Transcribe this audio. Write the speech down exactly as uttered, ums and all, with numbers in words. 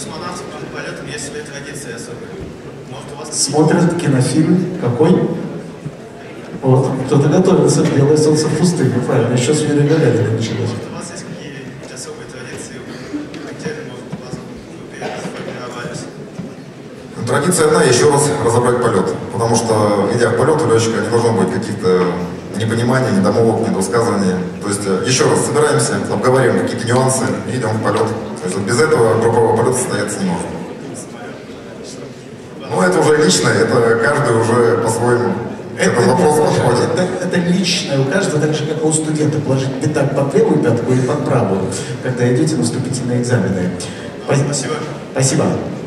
космонавтов перед полетом есть свои традиции особые. Может, у вас... Смотрят кинофильм какой? Вот, кто-то готовился, белое солнце в пустыне, правильно, еще с Юрия Гагарина началось. Может, у вас есть какие-нибудь особые традиции, хотели, может, у вас сформировались? Традиция одна — еще раз разобрать полет. Потому что, идя в полет, у летчика не должно быть каких-то непониманий, недомолвок, недосказываний. То есть, еще раз собираемся, обговариваем какие-то нюансы и идем в полет. То есть, без этого группового полета состояться не может. Ну, это уже личное, это каждый уже по-своему. Это, это вопрос подходит. Это, это личное у каждого, так же, как у студента, положить пятак под левую пятку и под правую, когда идете на вступительные экзамены. Спасибо. Спасибо.